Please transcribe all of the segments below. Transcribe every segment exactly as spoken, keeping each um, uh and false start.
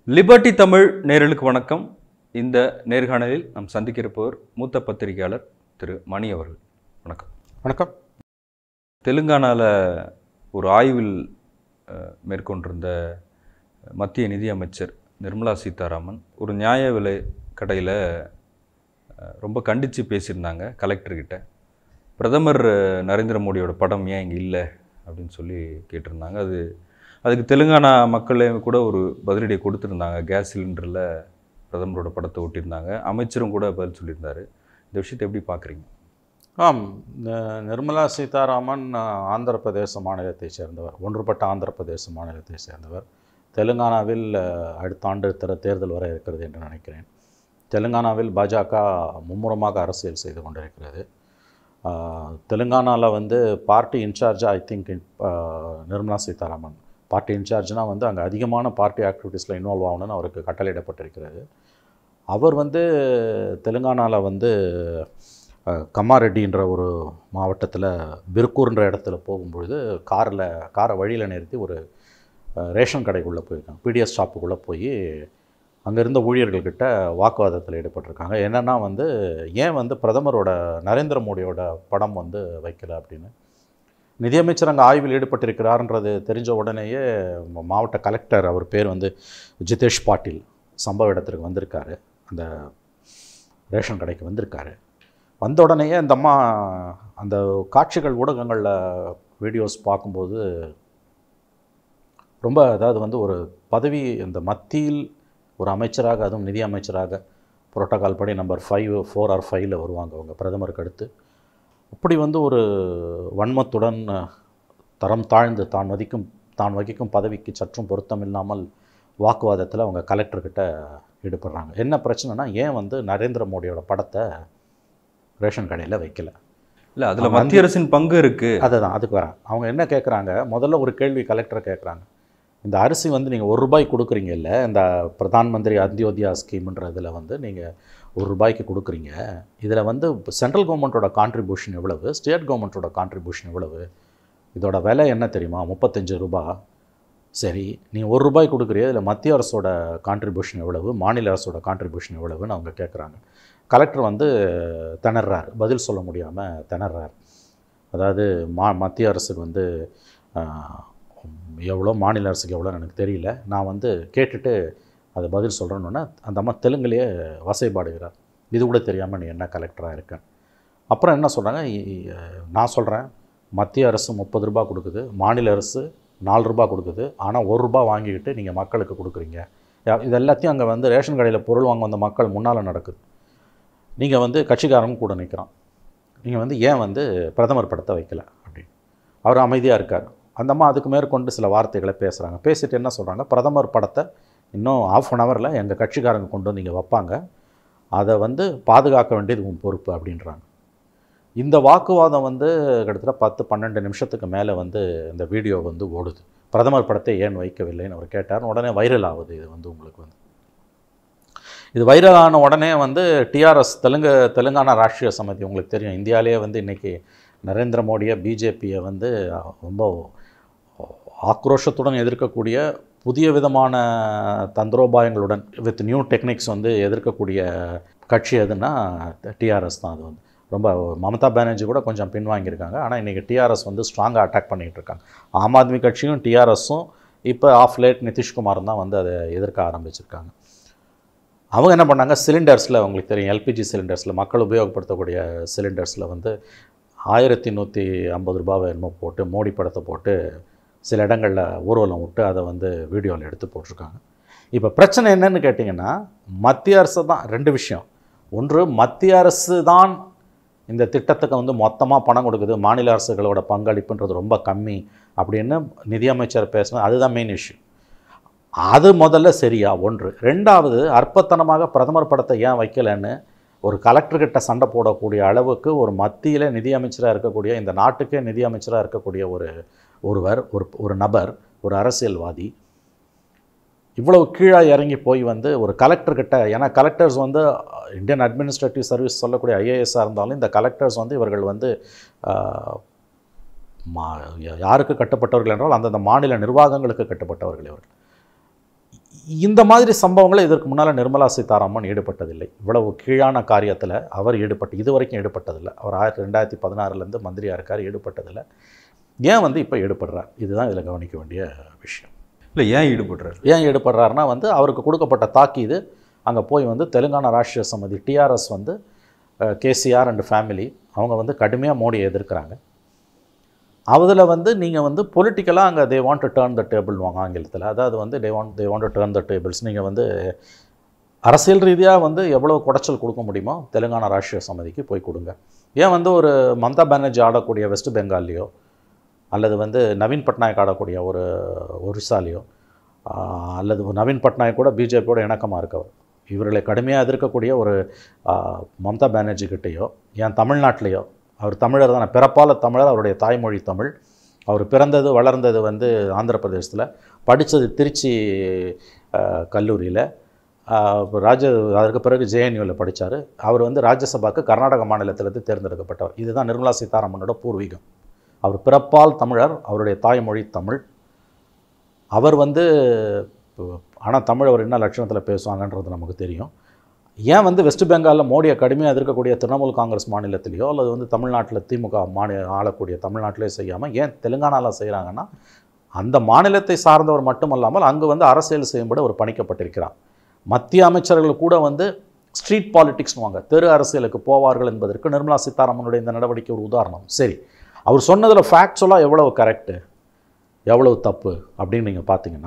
Liberty Tamil நேயர்களுக்கு வணக்கம். இந்த நேர்காணலில் நாம் சந்திக்கிறப்பவர் மூத்த பத்திரிகையாளர் திரு மணி அவர்கள். வணக்கம். வணக்கம். தெலுங்கானாவில் ஒரு ஆய்வில் மேற்கொண்டிருந்த மத்திய நிதியமைச்சர் நிர்மலா சீதாராமன் ஒரு நியாய விலை கடையில் ரொம்ப கண்டித்து பேசியிருந்தாங்க கலெக்டர்கிட்ட. பிரதமர் நரேந்திர மோடியோட படம் ஏன் இங்கே இல்லை அப்படின்னு சொல்லி கேட்டிருந்தாங்க. அது அதுக்கு தெலுங்கானா மக்களே கூட ஒரு பதிலடியை கொடுத்துருந்தாங்க. கேஸ் சிலிண்டரில் பிரதமரோட படத்தை ஒட்டியிருந்தாங்க. அமைச்சரும் கூட பதில் சொல்லியிருந்தார். இந்த விஷயத்தை எப்படி பார்க்குறீங்க? ஆம், நிர்மலா சீதாராமன் ஆந்திர பிரதேச மாநிலத்தை சேர்ந்தவர், ஒன்றுபட்ட ஆந்திர பிரதேச மாநிலத்தை சேர்ந்தவர். தெலுங்கானாவில் அடுத்த ஆண்டு தர தேர்தல் வர இருக்கிறது என்று நினைக்கிறேன். தெலுங்கானாவில் பாஜக மும்முரமாக அரசியல் செய்து கொண்டிருக்கிறது. தெலுங்கானாவில் வந்து பார்ட்டி இன்சார்ஜாக I think Nirmala Sitharaman party இன்சார்ஜ்னால் வந்து அங்கே அதிகமான பார்ட்டி ஆக்டிவிட்டீஸில் இன்வால்வ் ஆகணும்னு அவருக்கு கட்டளையிடப்பட்டிருக்கிறது. அவர் வந்து தெலுங்கானாவில் வந்து கம்மாரெட்டின்ற ஒரு மாவட்டத்தில் பிர்கூர்ன்ற இடத்துல போகும்பொழுது காரில் காரை வழியில் நிறுத்தி ஒரு ரேஷன் கடைக்குள்ளே போயிருக்காங்க. பிடிஎஸ் ஷாப்புக்குள்ளே போய் அங்கே இருந்த ஊழியர்கள்கிட்ட வாக்குவாதத்தில் ஈடுபட்டிருக்காங்க. என்னென்னா வந்து ஏன் வந்து பிரதமரோட நரேந்திர மோடியோட படம் வந்து வைக்கலை அப்படின்னு. நிதியமைச்சர் அங்கே ஆய்வில் ஈடுபட்டிருக்கிறார்ன்றது தெரிஞ்ச உடனேயே மாவட்ட கலெக்டர், அவர் பேர் வந்து ஜிதேஷ் பாட்டில், சம்பவ இடத்திற்கு வந்திருக்காரு. அந்த ரேஷன் கடைக்கு வந்திருக்காரு. வந்த உடனேயே இந்த அம்மா அந்த காட்சிகள் ஊடகங்களில் வீடியோஸ் பார்க்கும்போது ரொம்ப, அதாவது வந்து ஒரு பதவி, இந்த மத்தியில் ஒரு அமைச்சராக, அதுவும் நிதி அமைச்சராக புரோட்டோகால் படி நம்பர் ஃபைவ் ஃபோர் ஆர் ஃபைவ்ல வருவாங்க அவங்க பிரதமருக்கு அடுத்து. அப்படி வந்து ஒரு வன்மத்துடன் தரம் தாழ்ந்து தான் வகிக்கும் தான் வகிக்கும் பதவிக்கு சற்றும் பொருத்தம் இல்லாமல் வாக்குவாதத்தில் அவங்க கலெக்டர்கிட்ட ஈடுபடுறாங்க. என்ன பிரச்சனைனா, ஏன் வந்து நரேந்திர மோடியோட படத்தை ரேஷன் கடையில் வைக்கலை? இல்லை, அதில் மத்திய அரசின் பங்கு இருக்குது. அதை தான் அதுக்கு வரேன். அவங்க என்ன கேட்குறாங்க, முதல்ல ஒரு கேள்வி கலெக்டரை கேட்குறாங்க. இந்த அரிசி வந்து நீங்கள் ஒரு ரூபாய்க்கு கொடுக்குறீங்க இல்லை, இந்த பிரதான் மந்திரி அந்தியோதயா ஸ்கீம்ன்றதில் வந்து நீங்கள் ஒரு ரூபாய்க்கு கொடுக்குறீங்க. இதில் வந்து சென்ட்ரல் கவர்மெண்ட்டோட கான்ட்ரிபியூஷன் எவ்வளவு, ஸ்டேட் கவர்மெண்ட்டோட கான்ட்ரிபியூஷன் எவ்வளவு, இதோட விலை என்ன தெரியுமா? முப்பத்தஞ்சு ரூபா. சரி, நீ ஒரு ரூபாய் கொடுக்குறிய, இதில் மத்திய அரசோட கான்ட்ரிபியூஷன் எவ்வளவு, மாநில அரசோட கான்ட்ரிபியூஷன் எவ்வளவுன்னு அவங்க கேட்குறாங்க. கலெக்டர் வந்து திணறார், பதில் சொல்ல முடியாமல் திணறார். அதாவது மா மத்திய அரசுக்கு வந்து எவ்வளோ, மாநில அரசுக்கு எவ்வளோன்னு எனக்கு தெரியல, நான் வந்து கேட்டுட்டு அதை பதில் சொல்கிறேன்னு அந்த அம்மா தெலுங்குலேயே வசைபாடுகிறார். இது கூட தெரியாமல் நீ என்ன கலெக்டராக இருக்கேன். அப்புறம் என்ன சொல்கிறாங்க, நான் சொல்கிறேன் மத்திய அரசு முப்பது ரூபா கொடுக்குது, மாநில அரசு நாலு ரூபா கொடுக்குது, ஆனால் ஒரு ரூபா வாங்கிக்கிட்டு நீங்கள் மக்களுக்கு கொடுக்குறீங்க. இது எல்லாத்தையும் அங்கே வந்து ரேஷன் கடையில் பொருள் வாங்க வந்த மக்கள் முன்னால் நடக்குது. நீங்கள் வந்து கட்சிக்காரங்க கூட நிற்கிறான். நீங்கள் வந்து ஏன் வந்து பிரதமர் படத்தை வைக்கலை அப்படின்னு. அவர் அமைதியாக இருக்கார். அந்த அம்மா அதுக்கு மேற்கொண்டு சில வார்த்தைகளை பேசுகிறாங்க. பேசிட்டு என்ன சொல்கிறாங்க, பிரதமர் படத்தை இன்னும் ஆஃப் அன் ஹவரில் எங்கள் கட்சிக்காரங்க கொண்டு வந்து இங்கே வைப்பாங்க, அதை வந்து பாதுகாக்க வேண்டியது உன் பொறுப்பு அப்படின்றாங்க. இந்த வாக்குவாதம் வந்து கிட்டத்தட்ட பத்து பன்னெண்டு நிமிஷத்துக்கு மேலே வந்து இந்த வீடியோ வந்து ஓடுது. பிரதமர் படத்தை ஏன் வைக்கவில்லைன்னு அவர் கேட்டார். உடனே வைரல் ஆகுது. இது வந்து உங்களுக்கு வந்து இது வைரல் ஆன உடனே வந்து டிஆர்எஸ், தெலுங்கு தெலுங்கானா ராஷ்ட்ரிய சமிதி, உங்களுக்கு தெரியும் இந்தியாவிலேயே வந்து இன்றைக்கி நரேந்திர மோடியை, பிஜேபியை வந்து ரொம்ப ஆக்ரோஷத்துடன் எதிர்க்கக்கூடிய, புதிய விதமான தந்திரோபாயங்களுடன் வித் நியூ டெக்னிக்ஸ் வந்து எதிர்க்கக்கூடிய கட்சி எதுன்னா டிஆர்எஸ் தான். அது வந்து ரொம்ப, மமதா பானர்ஜி கூட கொஞ்சம் பின்வாங்கியிருக்காங்க. ஆனால் இன்றைக்கி டிஆர்எஸ் வந்து ஸ்ட்ராங்காக அட்டாக் பண்ணிகிட்டு இருக்காங்க. ஆம் ஆத்மி கட்சியும் டிஆர்எஸும் இப்போ ஆஃப் லேட் நிதிஷ்குமாரும் தான் வந்து அதை எதிர்க்க ஆரம்பிச்சிருக்காங்க. அவங்க என்ன பண்ணாங்க, சிலிண்டர்ஸில் உங்களுக்கு தெரியும் எல்பிஜி சிலிண்டர்ஸில், மக்கள் உபயோகப்படுத்தக்கூடிய சிலிண்டர்ஸில் வந்து ஆயிரத்தி நூற்றி ஐம்பது ரூபாவை என்னமோ போட்டு மோடி படத்தை போட்டு சில இடங்களில் ஊர்வலம் விட்டு அதை வந்து வீடியோவில் எடுத்து போட்டிருக்காங்க. இப்போ பிரச்சனை என்னன்னு கேட்டிங்கன்னா, மத்திய அரசு தான். ரெண்டு விஷயம். ஒன்று, மத்திய அரசு தான் இந்த திட்டத்துக்கு வந்து மொத்தமாக பணம் கொடுக்குது, மாநில அரசுகளோட பங்களிப்புன்றது ரொம்ப கம்மி அப்படின்னு நிதியமைச்சர் பேசினது, அதுதான் மெயின் இஷ்யூ. அது முதல்ல சரியா ஒன்று. ரெண்டாவது, அற்பத்தனமாக பிரதமர் படத்தை ஏன் வைக்கலைன்னு ஒரு கலெக்டர்கிட்ட சண்டை போடக்கூடிய அளவுக்கு ஒரு மத்தியில் நிதியமைச்சராக இருக்கக்கூடிய, இந்த நாட்டுக்கே நிதியமைச்சராக இருக்கக்கூடிய ஒரு ஒருவர், ஒரு ஒரு நபர், ஒரு அரசியல்வாதி இவ்வளவு கீழாக இறங்கி போய் வந்து ஒரு கலெக்டர்கிட்ட, ஏன்னா கலெக்டர்ஸ் வந்து இந்தியன் அட்மினிஸ்ட்ரேட்டிவ் சர்வீஸ் சொல்லக்கூடிய ஐஏஎஸ்ஸாக இருந்தாலும் இந்த கலெக்டர்ஸ் வந்து இவர்கள் வந்து யாருக்கு கட்டுப்பட்டவர்கள் என்றால் அந்தந்த மாநில நிர்வாகங்களுக்கு கட்டுப்பட்டவர்கள். இவர்கள் இந்த மாதிரி சம்பவங்களை இதற்கு முன்னால் நிர்மலா சீதாராமன் ஈடுபட்டதில்லை. இவ்வளவு கீழான காரியத்தில் அவர் ஈடுபட்டு இது வரைக்கும் ஈடுபட்டதில்லை. அவர் ஆயிரத்தி ரெண்டாயிரத்தி பதினாறுலேருந்து மந்திரியாக இருக்கார், ஈடுபட்டதில்லை. ஏன் வந்து இப்போ ஈடுபடுறார்? இதுதான் இதில் கவனிக்க வேண்டிய விஷயம். இல்லை, ஏன் ஈடுபடுறார்? ஏன் ஈடுபடுறாருன்னா வந்து அவருக்கு கொடுக்கப்பட்ட தாக்கீது அங்கே போய் வந்து தெலுங்கானா ராஷ்ட்ரிய சமிதி டிஆர்எஸ் வந்து கேசிஆர் அண்ட் ஃபேமிலி அவங்க வந்து கடுமையாக மோடியை எதிர்க்கிறாங்க. அதில் வந்து நீங்கள் வந்து பொலிட்டிக்கலாக அங்கே they want to turn the table வாங்க ஆங்கிலத்தில். அதாவது வந்து they want they want to turn the tables. நீங்கள் வந்து அரசியல் ரீதியாக வந்து எவ்வளோ குடைச்சல் கொடுக்க முடியுமோ தெலுங்கானா ராஷ்ட்ரிய சமிதிக்கு போய் கொடுங்க. ஏன் வந்து ஒரு மம்தா பானர்ஜி ஆடக்கூடிய வெஸ்ட் பெங்கால்லையோ அல்லது வந்து நவீன் பட்நாயக் ஆடக்கூடிய ஒரு ஒரிசாலையோ அல்லது நவீன் பட்நாயக் கூட பிஜேபியோட இணக்கமாக இருக்கவர், இவர்களை கடுமையாக எதிர்க்கக்கூடிய ஒரு மம்தா பானர்ஜி கிட்டேயோ ஏன் தமிழ்நாட்டிலையோ, அவர் தமிழர் தானே, பிறப்பால் தமிழர், அவருடைய தாய்மொழி தமிழ், அவர் பிறந்தது வளர்ந்தது வந்து ஆந்திர பிரதேசத்தில், படித்தது திருச்சி கல்லூரியில், ராஜ அதற்கு பிறகு ஜேஎன்யூவில் படித்தார். அவர் வந்து ராஜ்யசபாவுக்கு கர்நாடக மாநிலத்திலிருந்து தேர்ந்தெடுக்கப்பட்டவர். இதுதான் நிர்மலா சீதாராமனோட பூர்வீகம். அவர் பிறப்பால் தமிழர், அவருடைய தாய்மொழி தமிழ். அவர் வந்து ஆனால் தமிழ் அவர் என்ன லட்சணத்தில் பேசுவாங்கன்றது நமக்கு தெரியும். ஏன் வந்து வெஸ்ட் பெங்காலில் மோடியை கடுமையாக எதிர்க்கக்கூடிய திரிணாமுல் காங்கிரஸ் மாநிலத்திலேயோ அல்லது வந்து தமிழ்நாட்டில் திமுக மாநில ஆளக்கூடிய தமிழ்நாட்டிலே செய்யாமல் ஏன் தெலுங்கானாவில் செய்கிறாங்கன்னா, அந்த மாநிலத்தை சார்ந்தவர் மட்டுமல்லாமல் அங்கு வந்து அரசியல் செய்யும்படி அவர் பணிக்கப்பட்டிருக்கிறார். மத்திய அமைச்சர்கள் கூட வந்து ஸ்ட்ரீட் பாலிட்டிக்ஸ்னு வாங்க, தெரு அரசியலுக்கு போவார்கள் என்பதற்கு நிர்மலா சீதாராமனுடைய இந்த நடவடிக்கை ஒரு உதாரணம். சரி, அவர் சொன்னதில் ஃபேக்சுவலாக எவ்வளவு கரெக்டு எவ்வளவு தப்பு அப்படின்னு நீங்கள் பார்த்தீங்கன்னா,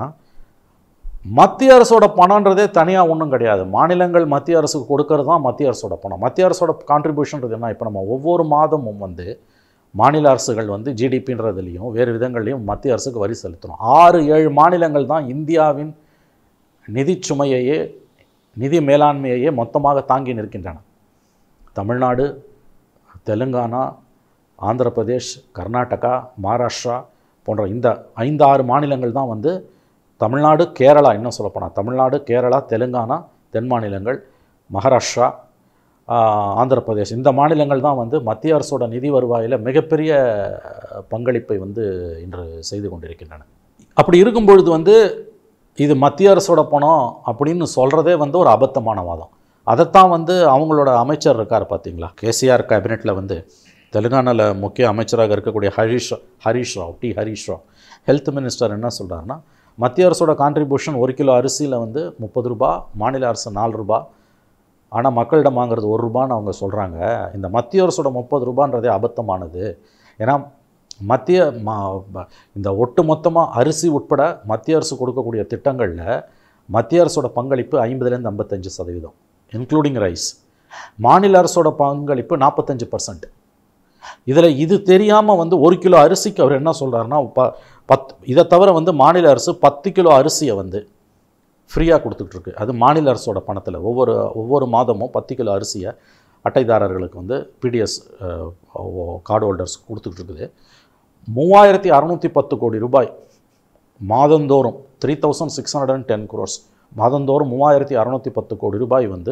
மத்திய அரசோட பணன்றதே தனியாக ஒன்றும் கிடையாது. மாநிலங்கள் மத்திய அரசுக்கு கொடுக்கறது தான் மத்திய அரசோட பணம். மத்திய அரசோட கான்ட்ரிபியூஷன்றது என்ன? இப்போ நம்ம ஒவ்வொரு மாதமும் வந்து மாநில அரசுகள் வந்து ஜிடிபின்றதுலேயும் வேறு விதங்கள்லையும் மத்திய அரசுக்கு வரி செலுத்தணும். ஆறு ஏழு மாநிலங்கள் தான் இந்தியாவின் நிதி சுமையையே நிதி மேலாண்மையையே மொத்தமாக தாங்கி நிற்கின்றன. தமிழ்நாடு, தெலுங்கானா, ஆந்திர பிரதேஷ், கர்நாடகா, மகாராஷ்டிரா போன்ற இந்த ஐந்து ஆறு மாநிலங்கள் தான் வந்து தமிழ்நாடு, கேரளா, இன்னும் சொல்லப்போனால் தமிழ்நாடு, கேரளா, தெலுங்கானா, தென் மாநிலங்கள், மகாராஷ்டிரா, ஆந்திர பிரதேஷ், இந்த மாநிலங்கள் தான் வந்து மத்திய அரசோட நிதி வருவாயில் மிகப்பெரிய பங்களிப்பை வந்து இன்று செய்து கொண்டிருக்கின்றன. அப்படி இருக்கும் பொழுது வந்து இது மத்திய அரசோட பணம் அப்படின்னு சொல்கிறதே வந்து ஒரு அபத்தமான வாதம். அதைத்தான் வந்து அவங்களோட அமைச்சர் இருக்கார் பார்த்தீங்களா, கேசிஆர் கேபினெட்டில் வந்து தெலுங்கானாவில் முக்கிய அமைச்சராக இருக்கக்கூடிய Harish Harish Rao T Harish Rao health minister என்ன சொல்கிறாருன்னா, மத்திய அரசோட கான்ட்ரிபியூஷன் ஒரு கிலோ அரிசியில் வந்து முப்பது ரூபா, மாநில அரசு நாலு ரூபா, ஆனால் மக்களிடம் வாங்குறது ஒரு ரூபான்னு அவங்க சொல்கிறாங்க. இந்த மத்திய அரசோட முப்பது ரூபான்றதே அபத்தமானது. ஏன்னா மத்திய இந்த ஒட்டு மொத்தமாக அரிசி உட்பட மத்திய அரசு கொடுக்கக்கூடிய திட்டங்களில் மத்திய அரசோட பங்களிப்பு ஐம்பதுலேருந்து ஐம்பத்தஞ்சு சதவீதம் இன்க்ளூடிங் ரைஸ். மாநில அரசோட பங்களிப்பு நாற்பத்தஞ்சு பர்சன்ட். இதில் இது தெரியாமல் வந்து ஒரு கிலோ அரிசிக்கு அவர் என்ன சொல்கிறாருன்னா, ப பத் இதை தவிர வந்து மாநில அரசு பத்து கிலோ அரிசியை வந்து ஃப்ரீயாக கொடுத்துட்ருக்கு. அது மாநில அரசோட பணத்தில் ஒவ்வொரு ஒவ்வொரு மாதமும் பத்து கிலோ அரிசியை அட்டைதாரர்களுக்கு வந்து பிடிஎஸ் கார்டு ஹோல்டர்ஸ் கொடுத்துட்ருக்குது. மூவாயிரத்தி அறநூற்றி பத்து கோடி ரூபாய் மாதந்தோறும் three thousand six hundred and ten crores மாதந்தோறும் மூவாயிரத்தி அறநூற்றி பத்து கோடி ரூபாய் வந்து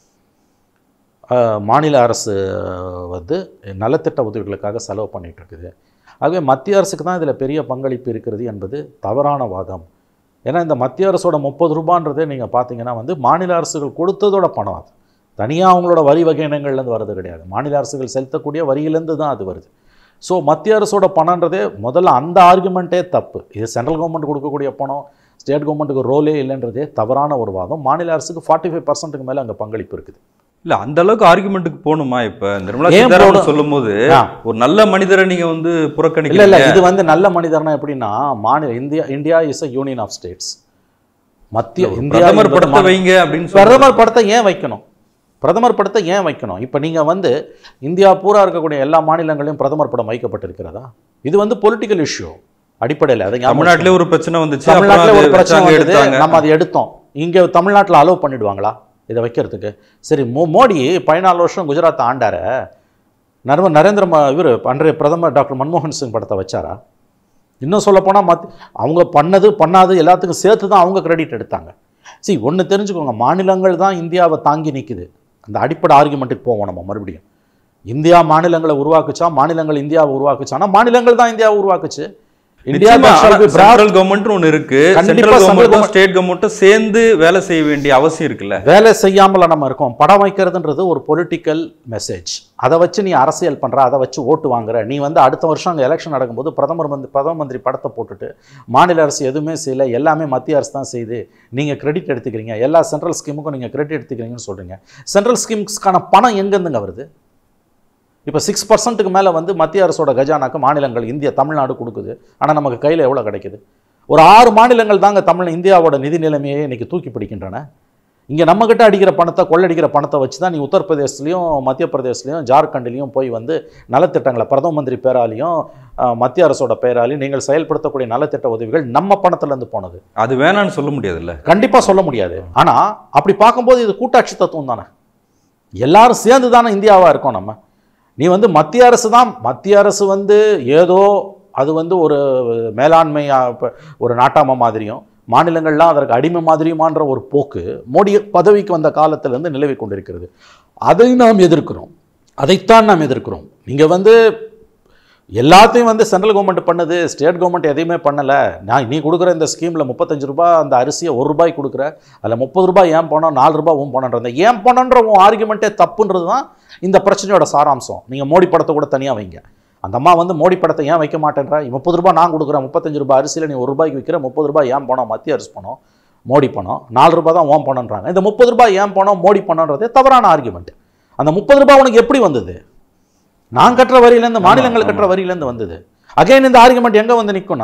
மாநில அரசு வந்து நலத்திட்ட உதவிகளுக்காக செலவு பண்ணிகிட்டு இருக்குது. ஆகவே மத்திய அரசுக்கு தான் இதில் பெரிய பங்களிப்பு இருக்கிறது என்பது தவறான வாதம். ஏன்னா இந்த மத்திய அரசோட முப்பது ரூபான்றதே நீங்கள் பார்த்தீங்கன்னா வந்து மாநில அரசுகள் கொடுத்ததோட பணம், அது தனியாக அவங்களோட வரி வகையினங்கள்லேருந்து வர்றது கிடையாது. மாநில அரசுகள் செலுத்தக்கூடிய வரியிலேருந்து தான் அது வருது. ஸோ மத்திய அரசோட பணன்றதே முதல்ல அந்த ஆர்குமெண்ட்டே தப்பு. இது சென்ட்ரல் கவர்மெண்ட் கொடுக்கக்கூடிய பணம், ஸ்டேட் கவர்மெண்ட்டுக்கு ரோலே இல்லைன்றதே தவறான ஒரு வாதம். மாநில அரசுக்கு ஃபார்ட்டி ஃபைவ் பர்சன்ட்டுக்கு மேலே அங்கே பங்களிப்பு இருக்குது. இல்லை, அந்த அளவுக்கு ஆர்குமெண்ட்டுக்கு போகணுமா? இப்போ நிர்மலா சீதாராமன் சொல்லும் போது ஒரு நல்ல மனிதரை நீங்கள் வந்து புறக்கணிக்க இல்லை. இல்லை, இது வந்து நல்ல மனிதர்னா எப்படின்னா, மாநில India India is a union of states. மத்திய இந்தியா பிரதமர் படத்தை வைங்க அப்படின்னு பிரதமர் படத்தை ஏன் வைக்கணும்? பிரதமர் படத்தை ஏன் வைக்கணும்? இப்போ நீங்கள் வந்து இந்தியா பூரா இருக்கக்கூடிய எல்லா மாநிலங்களையும் பிரதமர் படம் வைக்கப்பட்டிருக்கிறதா? இது வந்து பொலிட்டிக்கல் இஷ்யூ அடிப்படையில். அது தமிழ்நாட்டிலே ஒரு பிரச்சனை வந்துச்சு, தமிழ்நாட்டில் ஒரு பிரச்சனை வந்தது, நம்ம அதை எடுத்தோம். இங்கே தமிழ்நாட்டில் அலோவ் பண்ணிடுவாங்களா இதை வைக்கிறதுக்கு? சரி, மோ மோடி பதினாலு வருஷம் குஜராத்தை ஆண்டார, நர்ம நரேந்திர இவர் அன்றைய பிரதமர் டாக்டர் மன்மோகன் சிங் படத்தை வச்சாரா? இன்னும் சொல்லப்போனால் மத் அவங்க பண்ணது பண்ணாது எல்லாத்துக்கும் சேர்த்து தான் அவங்க கிரெடிட் எடுத்தாங்க. சரி, ஒன்று தெரிஞ்சுக்கோங்க, மாநிலங்கள் தான் இந்தியாவை தாங்கி நிற்குது. அந்த அடிப்படை ஆர்குமெண்ட்டுக்கு போவோம் நம்ம மறுபடியும். இந்தியா மாநிலங்களை உருவாக்குச்சா, மாநிலங்கள் இந்தியாவை உருவாக்குச்சானா? மாநிலங்கள் தான் இந்தியாவை உருவாக்குச்சு. இந்தியா சென்ட்ரல் கவர்மெண்ட் ஒன்று இருக்கு, சென்ட்ரல் கவர்மெண்ட் ஸ்டேட் கவர்மெண்ட்டும் சேர்ந்து வேலை செய்ய வேண்டிய அவசியம் இருக்குல்ல. வேலை செய்யாமல நம்ம இருக்கோம். படம் வைக்கிறதுன்றது ஒரு பொலிட்டிக்கல் மெசேஜ். அதை வச்சு நீ அரசியல் பண்ற, அதை வச்சு ஓட்டு வாங்குற. நீ வந்து அடுத்த வருஷம் அங்கே எலெக்ஷன் நடக்கும்போது பிரதமர் வந்து பிரதம மந்திரி படத்தை போட்டுட்டு மாநில அரசு எதுவுமே செய்யல, எல்லாமே மத்திய அரசு தான் செய்யுது, நீங்க கிரெடிட் எடுத்துக்கிறீங்க, எல்லா சென்ட்ரல் ஸ்கீமுக்கும் நீங்க கிரெடிட் எடுத்துக்கிறீங்கன்னு சொல்றீங்க. சென்ட்ரல் ஸ்கீம்ஸ்க்கான பணம் எங்கேருந்துங்க வருது? இப்போ சிக்ஸ் பர்சன்ட்டுக்கு மேலே வந்து மத்திய அரசோட கஜானாக்கு மாநிலங்கள் இந்திய தமிழ்நாடு கொடுக்குது. ஆனால் நமக்கு கையில் எவ்வளோ கிடைக்குது? ஒரு ஆறு மாநிலங்கள் தாங்க தமிழ் இந்தியாவோட நிதி நிலைமையை இன்றைக்கி தூக்கி பிடிக்கின்றன. இங்கே நம்மக்கிட்ட அடிக்கிற பணத்தை, கொள்ளடிக்கிற பணத்தை வச்சு தான் நீ உத்தரப்பிரதேசத்துலையும் மத்திய பிரதேசலையும் ஜார்க்கண்ட்லேயும் போய் வந்து நலத்திட்டங்களை பிரதம மந்திரி பேராலையும் மத்திய அரசோட பேராலையும் நீங்கள் செயல்படுத்தக்கூடிய நலத்திட்ட உதவிகள் நம்ம பணத்துலேருந்து போனது. அது வேணான்னு சொல்ல முடியாதுல்ல? கண்டிப்பாக சொல்ல முடியாது. ஆனால் அப்படி பார்க்கும்போது இது கூட்டாட்சி தத்துவம் தானே. எல்லாரும் சேர்ந்து தானே இந்தியாவாக இருக்கோம். நம்ம நீ வந்து மத்திய அரசு தான், மத்திய அரசு வந்து ஏதோ அது வந்து ஒரு மேலாண்மை ஒரு நாட்டாம மாதிரியும் மாநிலங்கள்லாம் அதற்கு அடிமை மாதிரியுமான்ற ஒரு போக்கு மோடி பதவிக்கு வந்த காலத்திலிருந்து நிலவி கொண்டிருக்கிறது. அதை நாம் எதிர்க்கிறோம், அதைத்தான் நாம் எதிர்க்கிறோம். நீங்கள் வந்து எல்லாத்தையும் வந்து சென்ட்ரல் கவர்மெண்ட் பண்ணுது, ஸ்டேட் கவர்மெண்ட் எதையுமே பண்ணலை. நான் நீ கொடுக்குற இந்த ஸ்கீமில் முப்பத்தஞ்சு ரூபாய் அந்த அரிசியை ஒரு ரூபாய் கொடுக்குற, அதில் முப்பது ரூபாய் ஏன் போனோம், நாலு ரூபாய் உன் போனன்ற ஏன் போனன்ற உன் ஆர்குமெண்ட்டே தப்புன்றது தான் இந்த பிரச்சனையோட சாராம்சம். நீங்கள் மோடி படத்தை கூட தனியாக வைங்க. அந்த அம்மா வந்து மோடி படத்தை ஏன் வைக்க மாட்டேன்ற, முப்பது ரூபாய் நான் கொடுக்குறேன், முப்பத்தஞ்சு ரூபாய் அரிசியில் நீ ஒரு ரூபாய்க்கு விற்கிற, முப்பது ரூபாய் ஏன் போனோம், மத்திய அரசு பணம், மோடி பணம், நாலு ரூபாய் தான் ஓன் பணம்ன்றாங்க. இந்த முப்பது ரூபாய் ஏன் போனோம், மோடி பணம்ன்றதே தவறான ஆர்குமெண்ட். அந்த முப்பது ரூபாய் உனக்கு எப்படி வந்தது? நான் கட்டுற வரியிலேருந்து, மாநிலங்கள் கட்டுற வரியிலேருந்து வந்தது. அகைன் இந்த ஆர்குமெண்ட் எங்கே வந்து நிற்கும்னா,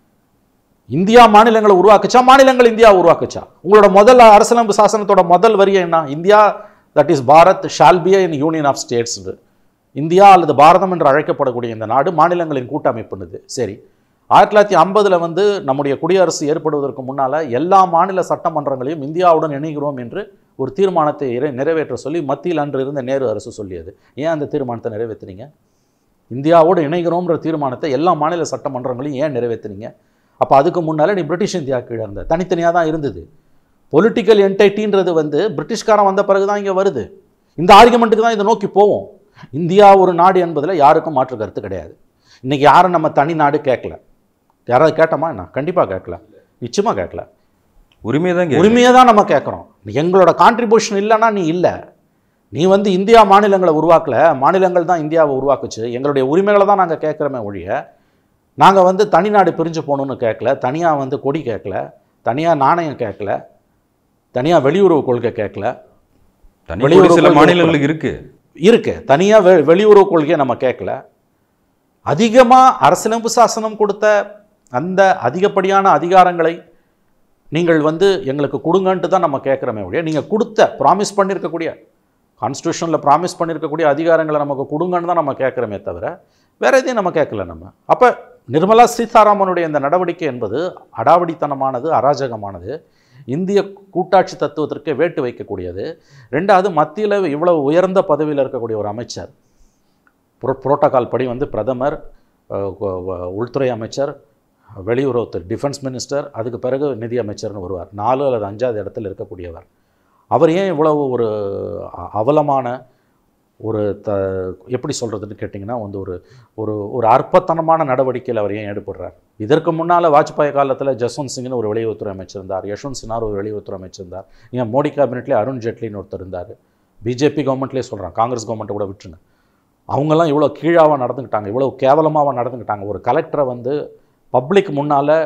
இந்தியா மாநிலங்களை உருவாக்குச்சா, மாநிலங்கள் இந்தியா உருவாக்குச்சா? உங்களோட முதல் அரசியலமைப்பு சாசனத்தோட முதல் வரியை என்ன? India that is Bharat shall be in union of states. India அல்லது பாரதம் என்று அழைக்கப்படக்கூடிய இந்த நாடு மாநிலங்களின் கூட்டமைப்புன்னுது. சரி, ஆயிரத்தி தொள்ளாயிரத்தி ஐம்பதுல வந்து நம்முடைய குடியரசு ஏற்படுவதற்கு முன்னால் எல்லா மாநில சட்டமன்றங்களையும் இந்தியாவுடன் இணைகிறோம் என்று ஒரு தீர்மானத்தை நிறைவேற்ற சொல்லி மத்தியில் அன்று இருந்த நேரு அரசு சொல்லியது. ஏன் அந்த தீர்மானத்தை நிறைவேற்றினீங்க? இந்தியாவோடு இணைகிறோம்ன்ற தீர்மானத்தை எல்லா மாநில சட்டமன்றங்களையும் ஏன் நிறைவேற்றினீங்க? அப்போ அதுக்கு முன்னால் நீ பிரிட்டிஷ் இந்தியா கீழே இருந்த, தனித்தனியாக தான் இருந்தது. பொலிட்டிக்கல் என்டைட்டின்றது வந்து பிரிட்டிஷ்காரன் வந்த பிறகு தான் இங்கே வருது. இந்த ஆர்குமெண்ட்டுக்கு தான் இதை நோக்கி போவோம். இந்தியா ஒரு நாடு என்பதில் யாருக்கும் மாற்று கருத்து கிடையாது. இன்றைக்கி யாரும் நம்ம தனி நாடு கேட்கல. யாராவது கேட்டோமா? என்ன? கண்டிப்பாக கேட்கல, நிச்சயமாக கேட்கல. உரிமையை தான் உரிமையை தான் நம்ம கேட்குறோம். எங்களோட கான்ட்ரிபியூஷன் இல்லைன்னா நீ இல்லை. நீ வந்து இந்தியா மாநிலங்களை உருவாக்கல, மாநிலங்கள் தான் இந்தியாவை உருவாக்குச்சு. எங்களுடைய உரிமைகளை தான் நாங்கள் கேட்குறோமே ஒழிய நாங்கள் வந்து தனிநாடு பிரிஞ்சு போகணுன்னு கேட்கல, தனியாக வந்து கொடி கேட்கல, தனியாக நாணயம் கேட்கல, தனியாக வெளியுறவு கொள்கை கேட்கல. வெளியுறவு சில மாநிலங்களுக்கு இருக்கு இருக்கு தனியாக வெ வெளியுறவு கொள்கையை நம்ம கேட்கல. அதிகமாக அரசியலமைப்பு சாசனம் கொடுத்த அந்த அதிகப்படியான அதிகாரங்களை நீங்கள் வந்து எங்களுக்கு கொடுங்கன்ட்டு தான் நம்ம கேட்குறோமே ஒழிய நீங்கள் கொடுத்த ப்ராமிஸ் பண்ணியிருக்கக்கூடிய கான்ஸ்டியூஷனில் ப்ராமிஸ் பண்ணியிருக்கக்கூடிய அதிகாரங்களை நமக்கு கொடுங்கன்னு தான் நம்ம கேட்குறோமே தவிர வேறு எதையும் நம்ம கேட்கல. நம்ம அப்போ நிர்மலா சீதாராமனுடைய இந்த நடவடிக்கை என்பது அடாவடித்தனமானது, அராஜகமானது, இந்திய கூட்டாட்சி தத்துவத்திற்கு வேட்டு வைக்கக்கூடியது. ரெண்டாவது, மத்தியில் இவ்வளவு உயர்ந்த பதவியில் இருக்கக்கூடிய ஒரு அமைச்சர், புரோ புரோட்டோகால் படி வந்து பிரதமர், உள்துறை அமைச்சர், வெளியுறவு டிஃபென்ஸ் மினிஸ்டர், அதுக்கு பிறகு நிதி அமைச்சர்னு வருவார். நாலு அல்லது அஞ்சாவது இடத்துல இருக்கக்கூடியவர். அவர் ஏன் இவ்வளவு ஒரு அவலமான ஒரு த எப்படி சொல்கிறதுன்னு கேட்டிங்கன்னா வந்து ஒரு ஒரு ஒரு அற்பத்தனமான நடவடிக்கையில் அவர் ஏன் ஈடுபடுறார்? இதற்கு முன்னால் வாஜ்பாய் காலத்தில் ஜஸ்வந்த் சிங்னு ஒரு வெளியுறவுத்துறை அமைச்சர் இருந்தார், யஷ்வந்த் சின்ஹா ஒரு வெளியுறவுத்துறை அமைச்சர் இருந்தார், ஏன் மோடி கேபினெட்லேயே அருண் ஜேட்லின்னு ஒருத்தர் இருந்தார். பிஜேபி கவர்மெண்ட்லேயே சொல்கிறான், காங்கிரஸ் கவர்மெண்ட்டை கூட விட்டுருங்க, அவங்கெல்லாம் இவ்வளோ கீழாக நடந்துக்கிட்டாங்க, இவ்வளோ கேவலமாக நடந்துக்கிட்டாங்க. ஒரு கலெக்டரை வந்து பப்ளிக் முன்னால்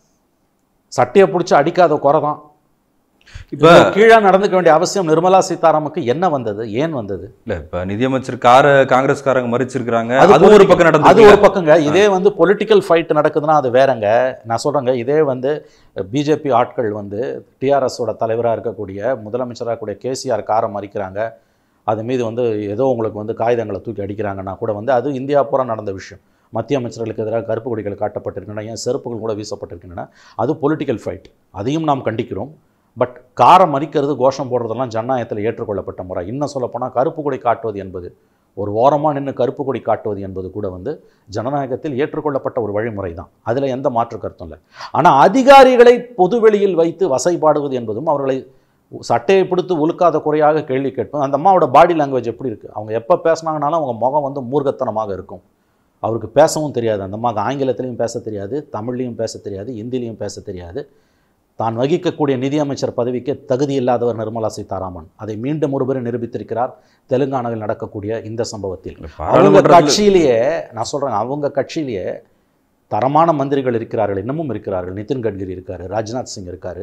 சட்டையை பிடிச்சி அடிக்காத குறை தான். இப்போ கீழே நடந்துக்க வேண்டிய அவசியம் நிர்மலா சீதாராமனுக்கு என்ன வந்தது, ஏன் வந்தது? இல்லை, இப்போ நிதியமைச்சர் கார காங்கிரஸ்காரங்க மறிச்சிருக்கிறாங்க, அது ஒரு பக்கம் நடந்தது, அது ஒரு பக்கங்க. இதே வந்து பொலிட்டிக்கல் ஃபைட் நடக்குதுன்னா அது வேறங்க. நான் சொல்கிறேங்க, இதே வந்து பிஜேபி ஆட்கள் வந்து டிஆர்எஸோட தலைவராக இருக்கக்கூடிய முதலமைச்சராக இருக்கக்கூடிய கேசிஆர் காரை மறிக்கிறாங்க, அது மீது வந்து ஏதோ உங்களுக்கு வந்து காகிதங்களை தூக்கி அடிக்கிறாங்கன்னா கூட வந்து அது இந்தியா பூரா நடந்த விஷயம். மத்திய அமைச்சர்களுக்கு எதிராக கருப்பு கொடிகள் காட்டப்பட்டிருக்கின்றன, ஏன் செருப்புகள் கூட வீசப்பட்டிருக்கின்றன. அது பொலிட்டிக்கல் ஃபைட், அதையும் நாம் கண்டிக்கிறோம். பட் காரை மறிக்கிறது, கோஷம் போடுறதெல்லாம் ஜனநாயகத்தில் ஏற்றுக்கொள்ளப்பட்ட முறை. இன்னும் சொல்லப்போனால் கருப்பு கொடி காட்டுவது என்பது, ஒரு ஓரமாக நின்று கருப்பு கொடி காட்டுவது என்பது கூட வந்து ஜனநாயகத்தில் ஏற்றுக்கொள்ளப்பட்ட ஒரு வழிமுறை தான். அதில் எந்த மாற்று கருத்தும் இல்லை. ஆனால் அதிகாரிகளை பொதுவெளியில் வைத்து வசைபாடுவது என்பதும், அவர்களை சட்டையை பிடித்து உழுக்காத குறையாக கேள்வி கேட்போம். அந்த அம்மாவோட பாடி லாங்குவேஜ் எப்படி இருக்குது? அவங்க எப்போ பேசினாங்கனாலும் அவங்க முகம் வந்து மூர்க்கத்தனமாக இருக்கும். அவருக்கு பேசவும் தெரியாது. அந்த அம்மாவுக்கு ஆங்கிலத்திலையும் பேச தெரியாது, தமிழ்லையும் பேச தெரியாது, ஹிந்திலையும் பேச தெரியாது. தான் வகிக்கக்கூடிய நிதியமைச்சர் பதவிக்கு தகுதி இல்லாதவர் நிர்மலா சீதாராமன். அதை மீண்டும் ஒருமுறை நிரூபித்திருக்கிறார் தெலுங்கானாவில் நடக்கக்கூடிய இந்த சம்பவத்தில். அவங்க கட்சியிலேயே நான் சொல்கிறேன், அவங்க கட்சியிலேயே தரமான மந்திரிகள் இருக்கிறார்கள், இன்னமும் இருக்கிறார்கள். நிதின் கட்கரி இருக்கார், ராஜ்நாத் சிங் இருக்கார்,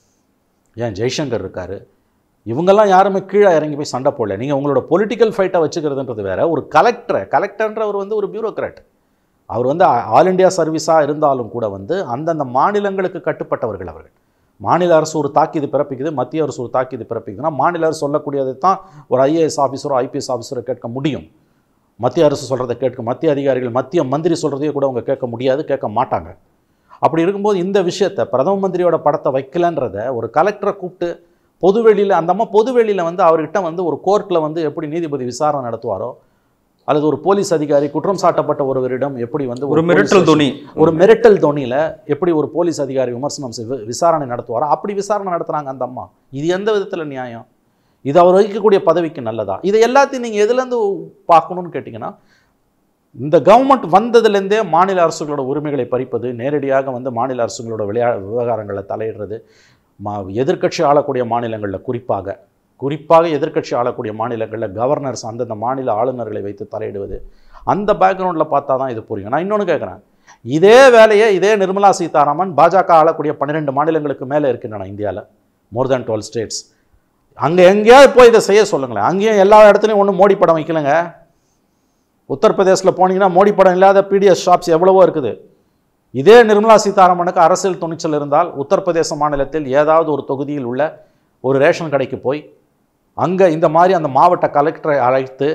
ஏன் ஜெய்சங்கர் இருக்கார். இவங்கெல்லாம் யாருமே கீழே இறங்கி போய் சண்டை போடல. நீங்கள் உங்களோட பொலிட்டிக்கல் ஃபைட்டை வச்சுக்கிறதுன்றது வேறு. ஒரு கலெக்டரை கலெக்டர்ன்றவர் வந்து ஒரு பியூரோக்ராட். அவர் வந்து ஆல் இண்டியா சர்வீஸாக இருந்தாலும் கூட வந்து அந்தந்த மாநிலங்களுக்கு கட்டுப்பட்டவர்கள் அவர்கள். மாநில அரசு ஒரு தாக்கீது பிறப்பிக்குது, மத்திய அரசு ஒரு தாக்கீது பிறப்பிக்குதுன்னா மாநில அரசு சொல்லக்கூடியதை தான் ஒரு ஐஏஎஸ் ஆஃபீஸரோ ஐபிஎஸ் ஆஃபீஸரோ கேட்க முடியும். மத்திய அரசு சொல்கிறத கேட்க மத்திய அதிகாரிகள் மத்திய மந்திரி சொல்கிறதையே கூட அவங்க கேட்க முடியாது, கேட்க மாட்டாங்க. அப்படி இருக்கும்போது இந்த விஷயத்தை பிரதம மந்திரியோட படத்தை வைக்கலன்றத ஒரு கலெக்டரை கூப்பிட்டு பொதுவெளியில், அந்த அம்மா பொதுவெளியில் வந்து அவர்கிட்ட வந்து ஒரு கோர்ட்டில் வந்து எப்படி நீதிபதி விசாரணை நடத்துவாரோ, அல்லது ஒரு போலீஸ் அதிகாரி குற்றம் சாட்டப்பட்ட ஒருவரிடம் எப்படி வந்து ஒரு மிரட்டல் தோணி ஒரு மிரட்டல் தோணியில் எப்படி ஒரு போலீஸ் அதிகாரி விமர்சனம் விசாரணை நடத்துவாரோ அப்படி விசாரணை நடத்துகிறாங்க அந்த அம்மா. இது எந்த விதத்தில் நியாயம்? இது அவர் வகிக்கக்கூடிய பதவிக்கு நல்லதா? இதை எல்லாத்தையும் நீங்கள் எதுலேருந்து பார்க்கணும்னு கேட்டிங்கன்னா, இந்த கவர்மெண்ட் வந்ததுலேருந்தே மாநில அரசுகளோட உரிமைகளை பறிப்பது, நேரடியாக வந்து மாநில அரசுகளோட விளையா விவகாரங்களில் தலையிடுறது, மா எதிர்க்கட்சி ஆளக்கூடிய மாநிலங்களில் குறிப்பாக குறிப்பாக எதிர்க்கட்சி ஆளக்கூடிய மாநிலங்களில் கவர்னர்ஸ் அந்தந்த மாநில ஆளுநர்களை வைத்து தலையிடுவது, அந்த பேக்ரவுண்டில் பார்த்தா தான் இது புரியும். நான் இன்னொன்று கேட்குறேன், இதே வேலையை இதே நிர்மலா சீதாராமன் பாஜக ஆளக்கூடிய பன்னிரெண்டு மாநிலங்களுக்கு மேலே இருக்கின்றன இந்தியாவில், மோர் தேன் டுவெல் ஸ்டேட்ஸ். அங்கே எங்கேயாவது போய் இதை செய்ய சொல்லுங்களேன். அங்கேயும் எல்லா இடத்துலையும் ஒன்றும் மோடி படம் வைக்கலைங்க. உத்தரப்பிரதேசில் போனீங்கன்னா மோடி படம் இல்லாத பிடிஎஸ் ஷாப்ஸ் எவ்வளவோ இருக்குது. இதே நிர்மலா சீதாராமனுக்கு அரசியல் துணிச்சல் இருந்தால் உத்தரப்பிரதேச மாநிலத்தில் ஏதாவது ஒரு தொகுதியில் உள்ள ஒரு ரேஷன் கடைக்கு போய் அங்கே இந்த மாதிரி அந்த மாவட்ட கலெக்டரை அழைத்து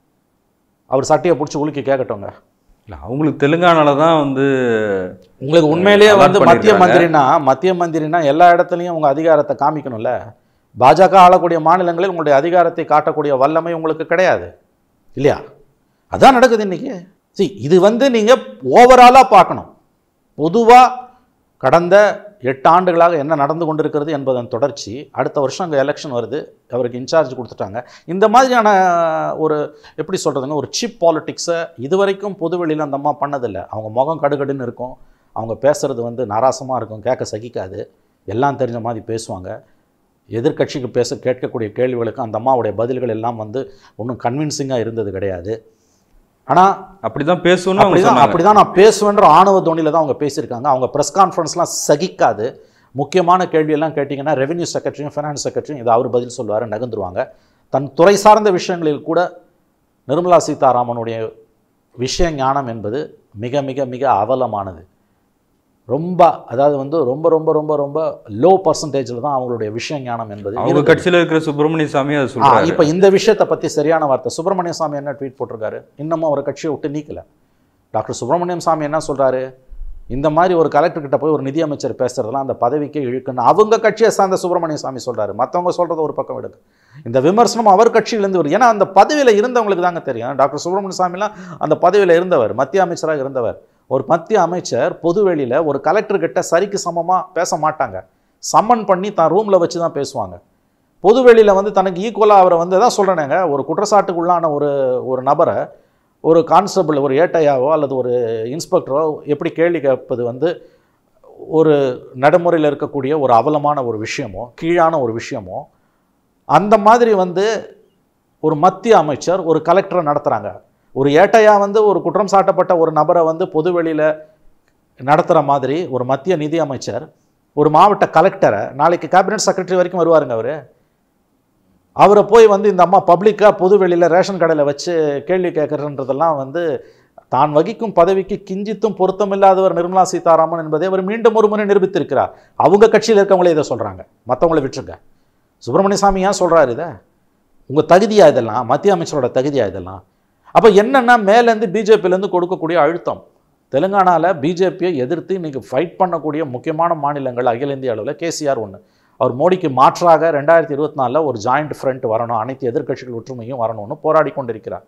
அவர் சட்டையை பிடிச்சி உலுக்கி கேட்கட்டோங்க. இல்லை, அவங்களுக்கு தெலுங்கானாவில் தான் வந்து உங்களுக்கு உண்மையிலேயே வந்து மத்திய மந்திரினா மத்திய மந்திரினா எல்லா இடத்துலையும் உங்கள் அதிகாரத்தை காமிக்கணும்ல. பாஜக ஆளக்கூடிய மாநிலங்களில் உங்களுடைய அதிகாரத்தை காட்டக்கூடிய வல்லமை உங்களுக்கு கிடையாது இல்லையா? அதான் நடக்குது இன்றைக்கி. சரி, இது வந்து நீங்கள் ஓவராலாக பார்க்கணும். பொதுவாக கடந்த எட்டு ஆண்டுகளாக என்ன நடந்து கொண்டிருக்கிறது என்பதன் தொடர்ச்சி. அடுத்த வருஷம் அங்கே எலெக்ஷன் வருது, அவருக்கு இன்சார்ஜ் கொடுத்துட்டாங்க. இந்த மாதிரியான ஒரு எப்படி சொல்கிறதுங்க, ஒரு சீப் பாலிட்டிக்ஸை இதுவரைக்கும் பொதுவெளியில் அந்த அம்மா பண்ணதில்லை. அவங்க முகம் கடுகடுன்னு இருக்கும், அவங்க பேசுகிறது வந்து நாராசமாக இருக்கும், கேட்க சகிக்காது, எல்லாம் தெரிஞ்ச மாதிரி பேசுவாங்க. எதிர்கட்சிக்கு பேச கேட்கக்கூடிய கேள்விகளுக்கு அந்த அம்மாவுடைய பதில்கள் எல்லாம் வந்து ஒன்றும் கன்வின்சிங்காக இருந்தது கிடையாது. ஆனால் அப்படி தான் பேசணும், அப்படி தான் அப்படி தான் நான் பேசுவேன்ற ஆணவ தோணியில் தான் அவங்க பேசியிருக்காங்க. அவங்க ப்ரெஸ் கான்ஃபரன்ஸ்லாம் சகிக்காது. முக்கியமான கேள்வியெல்லாம் கேட்டிங்கன்னா ரெவென்யூ செக்ரட்டரியும் ஃபினான்ஸ் செக்ரட்டரியும் இதை அவர் பதில் சொல்வார், நகர்ந்துருவாங்க. தன் துறை சார்ந்த விஷயங்களில் கூட நிர்மலா சீதாராமனுடைய விஷய ஞானம் என்பது மிக மிக மிக அவலமானது. ரொம்ப அதாவது வந்து ரொம்ப ரொம்ப ரொம்ப ரொம்ப லோ பர்சன்டேஜில் தான் அவங்களுடைய விஷய ஞானம் என்பது. அவங்க கட்சியில் இருக்கிற சுப்பிரமணிய சாமி அதை சொல்றாரு. இப்போ இந்த விஷயத்தை பற்றி சரியான வார்த்தை சுப்பிரமணிய சாமி என்ன ட்வீட் போட்டிருக்காரு, இன்னமும் அவர் கட்சியை விட்டு நீக்கலை. டாக்டர் சுப்பிரமணியம் சாமி என்ன சொல்கிறாரு, இந்த மாதிரி ஒரு கலெக்டர்கிட்ட போய் ஒரு நிதியமைச்சர் பேசுறதுலாம் அந்த பதவிக்கே இழுக்குன்னு அவங்க கட்சியை சார்ந்த சுப்பிரமணிய சாமி சொல்கிறாரு. மற்றவங்க சொல்கிறத ஒரு பக்கம் எடுக்கு. இந்த விமர்சனம் அவர் கட்சியிலேருந்து வருது. ஏன்னா அந்த பதவியில் இருந்தவங்களுக்கு தாங்க தெரியும். டாக்டர் சுப்பிரமணிய சாமிலாம் அந்த பதவியில் இருந்தவர், மத்திய அமைச்சராக இருந்தவர். ஒரு மத்திய அமைச்சர் பொதுவெளியில் ஒரு கலெக்டர்கிட்ட சரிக்கு சமமாக பேச மாட்டாங்க, சம்மன் பண்ணி தான் ரூமில் வச்சு தான் பேசுவாங்க. பொதுவெளியில் வந்து தனக்கு ஈக்குவலாக அவரை வந்து தான் சொல்கிறேங்க, ஒரு குற்றச்சாட்டுக்குள்ளான ஒரு ஒரு நபரை ஒரு கான்ஸ்டபிள் ஒரு ஏட்டையாவோ அல்லது ஒரு இன்ஸ்பெக்டரோ எப்படி கேள்வி கேட்பது வந்து ஒரு நடைமுறையில் இருக்கக்கூடிய ஒரு அவலமான ஒரு விஷயமோ கீழான ஒரு விஷயமோ, அந்த மாதிரி வந்து ஒரு மத்திய அமைச்சர் ஒரு கலெக்டரை நடத்துகிறாங்க. ஒரு ஏட்டையா வந்து ஒரு குற்றம் சாட்டப்பட்ட ஒரு நபரை வந்து பொதுவெளியில் நடத்துகிற மாதிரி ஒரு மத்திய நிதி அமைச்சர் ஒரு மாவட்ட கலெக்டரை, நாளைக்கு கேபினட் செக்ரட்டரி வரைக்கும் வருவாருங்க அவர், அவரை போய் வந்து இந்த அம்மா பப்ளிக்காக பொதுவெளியில் ரேஷன் கடையில் வச்சு கேள்வி கேட்குறன்றதெல்லாம் வந்து தான் வகிக்கும் பதவிக்கு கிஞ்சித்தும் பொருத்தமில்லாதவர் நிர்மலா சீதாராமன் என்பதை அவர் மீண்டும் ஒரு முறை நிரூபித்திருக்கிறார். அவங்க கட்சியில் இருக்கவங்களே இதை சொல்கிறாங்க, மற்றவங்கள விட்டுருங்க. சுப்பிரமணிய சாமி ஏன் சொல்கிறாரு இதை? உங்கள் தகுதியா இதெல்லாம்? மத்திய அமைச்சரோட தகுதியா இதெல்லாம்? அப்போ என்னென்னா மேலேருந்து பிஜேபியிலேருந்து கொடுக்கக்கூடிய அழுத்தம். தெலுங்கானாவில் பிஜேபியை எதிர்த்து இன்றைக்கி ஃபைட் பண்ணக்கூடிய முக்கியமான மாநிலங்கள் அகில இந்திய அளவில் கேசிஆர் ஒன்று. அவர் மோடிக்கு மாற்றாக ரெண்டாயிரத்தி இருபத்தி நாலில் ஒரு ஜாயிண்ட் ஃப்ரண்ட் வரணும், அனைத்து எதிர்க்கட்சிகள் ஒற்றுமையும் வரணும்னு போராடி கொண்டிருக்கிறார்.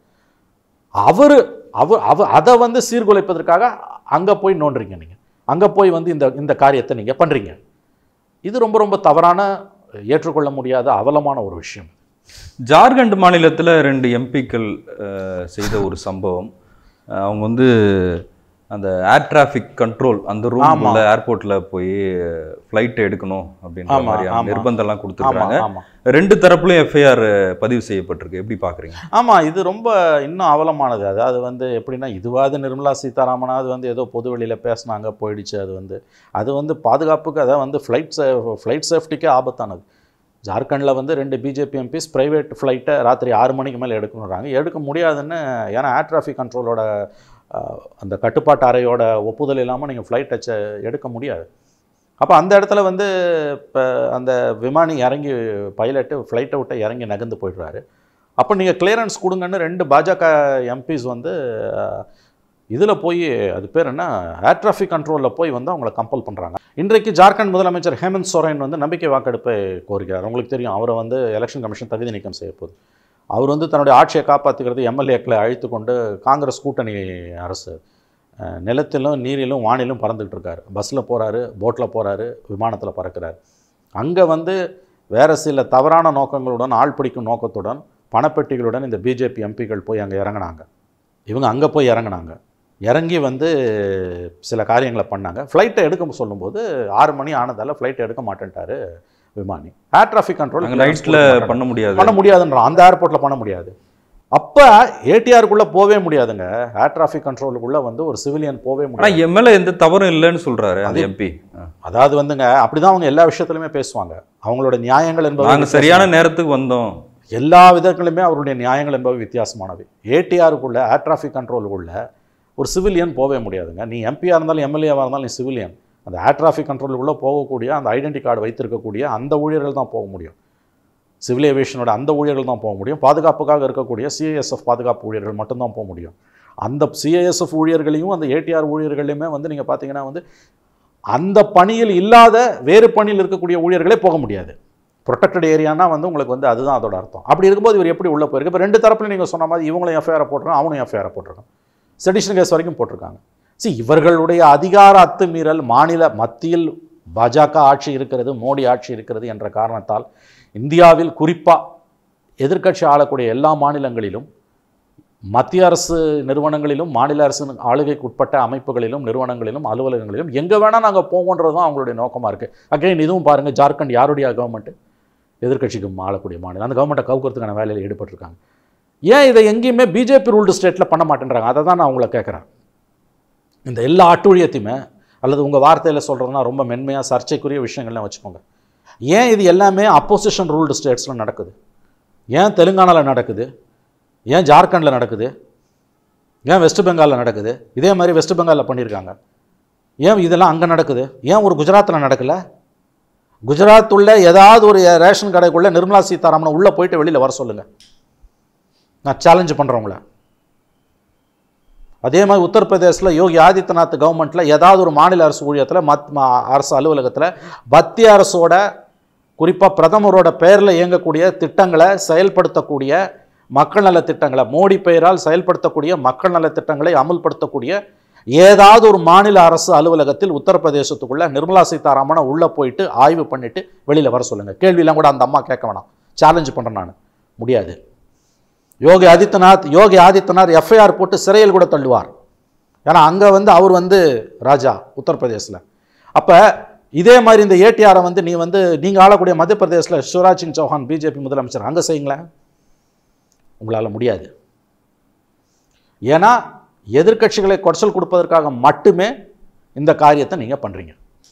அவர் அவர் அவ அதை வந்து சீர்குலைப்பதற்காக அங்கே போய் நோண்டுறீங்க நீங்கள், அங்கே போய் வந்து இந்த இந்த காரியத்தை நீங்கள் பண்ணுறீங்க. இது ரொம்ப ரொம்ப தவறான, ஏற்றுக்கொள்ள முடியாத அவலமான ஒரு விஷயம். ஜார்க்கண்ட் மாநிலத்தில் ரெண்டு எம்பிக்கள் செய்த ஒரு சம்பவம், அவங்க வந்து அந்த ஏர் டிராஃபிக் கண்ட்ரோல் அந்த ரூம்ல ஏர்போர்ட்ல போய் ஃப்ளைட் எடுக்கணும் அப்படின்ற மாதிரியான நிர்பந்தம்லாம் கொடுத்துருக்காங்க. ரெண்டு தரப்புலையும் எஃப்ஐஆர் பதிவு செய்யப்பட்டிருக்கு. எப்படி பார்க்குறீங்க? ஆமாம், இது ரொம்ப இன்னும் அவலமானது. அதாவது வந்து எப்படின்னா, இதுவாது நிர்மலா சீதாராமனாவது வந்து ஏதோ பொது வெளியில் பேசினாங்க போயிடுச்சு. அது வந்து அது வந்து பாதுகாப்புக்கு அதாவது வந்து ஃப்ளைட் சே ஃப்ளைட் சேஃப்டிக்கே ஆபத்தானது. ஜார்க்கண்டில் வந்து ரெண்டு பிஜேபி எம்பிஸ் ப்ரைவேட் ஃப்ளைட்டை ராத்திரி ஆறு மணிக்கு மேலே எடுக்கணுறாங்க. எடுக்க முடியாதுன்னு, ஏன்னா ஏர் டிராஃபிக் கண்ட்ரோலோட அந்த கட்டுப்பாட்டு அறையோட ஒப்புதல் இல்லாமல் நீங்கள் ஃப்ளைட் டச்சை எடுக்க முடியாது. அப்போ அந்த இடத்துல வந்து இப்போ அந்த விமானி இறங்கி பைலட்டு ஃப்ளைட்டை விட்டு இறங்கி நகர்ந்து போய்டுறாரு. அப்போ நீங்கள் கிளியரன்ஸ் கொடுங்கன்னு ரெண்டு பாஜக எம்பிஸ் வந்து இதில் போய் அது பேர் என்ன ஏர் டிராஃபிக் கண்ட்ரோலில் போய் வந்து அவங்கள கம்பல் பண்ணுறாங்க. இன்றைக்கு ஜார்க்கண்ட் முதலமைச்சர் ஹேமந்த் சோரன் வந்து நம்பிக்கை வாக்கெடுப்பை கோருகிறார். உங்களுக்கு தெரியும், அவரை வந்து எலெக்ஷன் கமிஷன் தகுதி நீக்கம் செய்ய போகுது. அவர் வந்து தன்னுடைய ஆட்சியை காப்பாற்றுகிறது எம்எல்ஏக்களை அழைத்து கொண்டு காங்கிரஸ் கூட்டணி அரசு நிலத்திலும் நீரிலும் வானிலும் பறந்துக்கிட்டு இருக்கார். பஸ்ஸில் போகிறாரு, போட்டில் போகிறாரு, விமானத்தில் பறக்கிறார். அங்கே வந்து வேறு சில தவறான நோக்கங்களுடன், ஆள் பிடிக்கும் நோக்கத்துடன், பணப்பெட்டிகளுடன் இந்த பிஜேபி எம்பிக்கள் போய் அங்கே இறங்கினாங்க. இவங்க அங்கே போய் இறங்கினாங்க. இறங்கி வந்து சில காரியங்களை பண்ணாங்க. ஃப்ளைட்டை எடுக்க சொல்லும்போது ஆறு மணி ஆனதால் ஃப்ளைட்டை எடுக்க மாட்டேன்ட்டார் விமானி. ஏர் டிராஃபிக் கண்ட்ரோல் நைட்டில் பண்ண முடியாது பண்ண முடியாதுன்றான். அந்த ஏர்போர்ட்டில் பண்ண முடியாது. அப்போ ஏடிஆருக்குள்ளே போவே முடியாதுங்க. ஏர் டிராஃபிக் கண்ட்ரோலுக்குள்ளே வந்து ஒரு சிவிலியன் போவே முடியாது. ஆனால் எம்எல்ஏ எந்த தவறும் இல்லைன்னு சொல்கிறாரு அந்த எம்பி. அதாவது வந்துங்க அப்படி தான் அவங்க எல்லா விஷயத்துலையுமே பேசுவாங்க. அவங்களோட நியாயங்கள் என்பது நாங்கள் சரியான நேரத்துக்கு வந்தோம். எல்லா விதங்களுமே அவருடைய நியாயங்கள் என்பவை வித்தியாசமானவை. ஏடிஆருக்குள்ளே ஏர் டிராஃபிக் கண்ட்ரோலுக்குள்ளே ஒரு சிவிலியன் போவே முடியாதுங்க. நீ எம்பியாக இருந்தாலும் எம்எல்ஏவாக இருந்தாலும் நீ சிவிலியன். அந்த ஏர் டிராஃபிக் கண்ட்ரோலுக்குள்ளே போகக்கூடிய அந்த ஐடென்டி கார்டு வைத்திருக்கக்கூடிய அந்த ஊழியர்கள் தான் போக முடியும். சிவில் ஏவியேஷனோட அந்த ஊழியர்கள் தான் போக முடியும். பாதுகாப்புக்காக இருக்கக்கூடிய சிஐஎஸ்எஃப் பாதுகாப்பு ஊழியர்கள் மட்டும்தான் போக முடியும். அந்த சிஐஎஸ்எஃப் ஊழியர்களையும் அந்த ஏடிஆர் ஊழியர்களையுமே வந்து நீங்கள் பார்த்தீங்கன்னா வந்து அந்த பணியில் இல்லாத வேறு பணியில் இருக்கக்கூடிய ஊழியர்களே போக முடியாது. ப்ரொடெக்டட் ஏரியானா வந்து உங்களுக்கு வந்து அதுதான் அதோட அர்த்தம். அப்படி இருக்கும்போது இவர் எப்படி உள்ளே போயிருக்கு? இப்போ ரெண்டு தரப்புலையும் நீங்கள் சொன்ன மாதிரி இவங்களும் எஃப்ஐஆரை போட்டிருக்காங்க, அவனும் எஃப்ஐஆரை போட்டிருக்காங்க, செடிஷன் கேஸ் வரைக்கும் போட்டிருக்காங்க. சி இவர்களுடைய அதிகார அத்துமீறல், மாநில மத்தியில் பாஜக ஆட்சி இருக்கிறது, மோடி ஆட்சி இருக்கிறது என்ற காரணத்தால் இந்தியாவில் குறிப்பாக எதிர்க்கட்சி ஆளக்கூடிய எல்லா மாநிலங்களிலும், மத்திய அரசு நிறுவனங்களிலும், மாநில அரசு ஆளுகைக்கு உட்பட்ட அமைப்புகளிலும், நிறுவனங்களிலும், அலுவலகங்களிலும் எங்கே வேணால் நாங்கள் போவோன்றது தான் அவங்களுடைய நோக்கமாக இருக்குது. அகைன் இதுவும் பாருங்கள், ஜார்க்கண்ட் யாருடைய கவர்மெண்ட்டு? எதிர்க்கட்சிக்கு ஆளக்கூடிய மாநிலம். அந்த கவர்மெண்ட்டை கவுக்கிறதுக்கான வேலையில் ஈடுபட்டிருக்காங்க. ஏன் இதை எங்கேயுமே பிஜேபி ரூல்டு ஸ்டேட்டில் பண்ண மாட்டேன்றாங்க? அதை தான் நான் உங்களை கேட்குறேன். இந்த எல்லா அட்டுழியத்தையுமே, அல்லது உங்கள் வார்த்தையில் சொல்கிறதுனா ரொம்ப மென்மையாக சர்ச்சைக்குரிய விஷயங்கள்லாம் வச்சுக்கோங்க. ஏன் இது எல்லாமே அப்போசிஷன் ரூல்டு ஸ்டேட்ஸில் நடக்குது? ஏன் தெலுங்கானாவில் நடக்குது? ஏன் ஜார்க்கண்டில் நடக்குது? ஏன் வெஸ்ட் பெங்காலில் நடக்குது? இதே மாதிரி வெஸ்ட் பெங்காலில் பண்ணியிருக்காங்க. ஏன் இதெல்லாம் அங்கே நடக்குது? ஏன் ஒரு குஜராத்தில் நடக்கலை? குஜராத் உள்ள ஏதாவது ஒரு ரேஷன் கடைக்குள்ளே நிர்மலா சீதாராமனை உள்ளே போயிட்டு வெளியில் வர சொல்லுங்கள். நான் சேலஞ்சு பண்ணுறவங்கள. அதே மாதிரி உத்தரப்பிரதேசில் யோகி ஆதித்யநாத் கவர்மெண்ட்டில் ஏதாவது ஒரு மாநில அரசு ஊழியத்தில் மத் அரசு அலுவலகத்தில் மத்திய அரசோட குறிப்பாக பிரதமரோட பெயரில் இயங்கக்கூடிய திட்டங்களை செயல்படுத்தக்கூடிய மக்கள் நல திட்டங்களை, மோடி பெயரால் செயல்படுத்தக்கூடிய மக்கள் நல திட்டங்களை அமுல்படுத்தக்கூடிய ஏதாவது ஒரு மாநில அரசு அலுவலகத்தில் உத்தரப்பிரதேசத்துக்குள்ளே நிர்மலா சீதாராமனை உள்ளே போயிட்டு ஆய்வு பண்ணிவிட்டு வெளியில் வர சொல்லுங்கள். கேள்வியெல்லாம் கூட அந்த அம்மா கேட்க வேணாம். சேலஞ்சு பண்ணுறேன் நான். முடியாது. யோகி ஆதித்யநாத் யோகி ஆதித்யநாத் எஃப்ஐஆர் போட்டு சிறையில் கூட தள்ளுவார். ஏன்னா அங்கே வந்து அவர் வந்து ராஜா உத்தரப்பிரதேசில். அப்போ இதே மாதிரி இந்த ஏடிஆரை வந்து நீ வந்து நீங்கள் ஆளக்கூடிய மத்திய பிரதேசில் சிவராஜ் சிங் சௌஹான் பிஜேபி முதலமைச்சர் அங்கே செய்யுங்களேன். உங்களால் முடியாது. ஏன்னா எதிர்க்கட்சிகளை கொடசல் கொடுப்பதற்காக மட்டுமே இந்த காரியத்தை நீங்கள் பண்ணுறீங்க.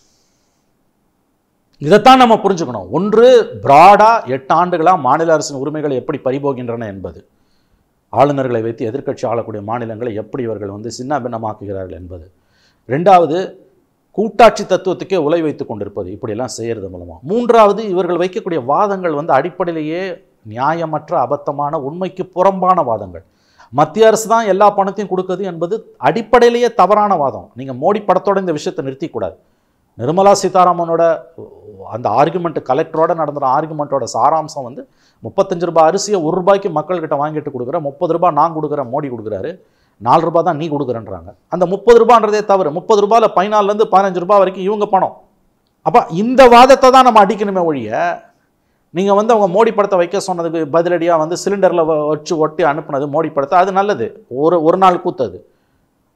இதைத்தான் நம்ம புரிஞ்சுக்கணும். ஒன்று, பிராடாக எட்டு ஆண்டுகளாக மாநில அரசின் உரிமைகள் எப்படி பறிபோகின்றன என்பது, ஆளுநர்களை வைத்து எதிர்க்கட்சி ஆளக்கூடிய மாநிலங்களை எப்படி இவர்கள் வந்து சின்ன பின்னமாக்குகிறார்கள் என்பது. ரெண்டாவது, கூட்டாட்சி தத்துவத்துக்கே உலை வைத்து கொண்டிருப்பது, இப்படியெல்லாம் செய்கிறது மூலமாக. மூன்றாவது, இவர்கள் வைக்கக்கூடிய வாதங்கள் வந்து அடிப்படையிலேயே நியாயமற்ற, அபத்தமான, உண்மைக்கு புறம்பான வாதங்கள். மத்திய அரசு தான் எல்லா பணத்தையும் கொடுக்குது என்பது அடிப்படையிலேயே தவறான வாதம். நீங்கள் மோடி படத்தோட இந்த விஷயத்தை நிறுத்திக்கூடாது. நிர்மலா சீதாராமனோட அந்த ஆர்குமெண்ட், கலெக்டரோட நடந்த ஆர்குமெண்ட்டோட சாராம்சம் வந்து முப்பத்தஞ்சு ரூபாய் அரிசியை ஒரு ரூபாய்க்கு மக்கள்கிட்ட வாங்கிட்டு கொடுக்குற, முப்பது ரூபாய் நான் கொடுக்குறேன், மோடி கொடுக்குறாரு, நாலு ரூபாய் தான் நீ கொடுக்குறேன்றாங்க. அந்த முப்பது ரூபான்றதே தவறு. முப்பது ரூபாயில் பதினாலுலேருந்து பதினஞ்சு ரூபாய் வரைக்கும் இவங்க பணம். அப்போ இந்த வாதத்தை தான் நம்ம அடிக்கணுமே ஒழிய, நீங்கள் வந்து அவங்க மோடி படத்தை வைக்க சொன்னதுக்கு பதிலடியாக வந்து சிலிண்டரில் வச்சு ஒட்டி அனுப்புனது மோடி படத்தை, அது நல்லது, ஒரு ஒரு நாள் கூத்தது.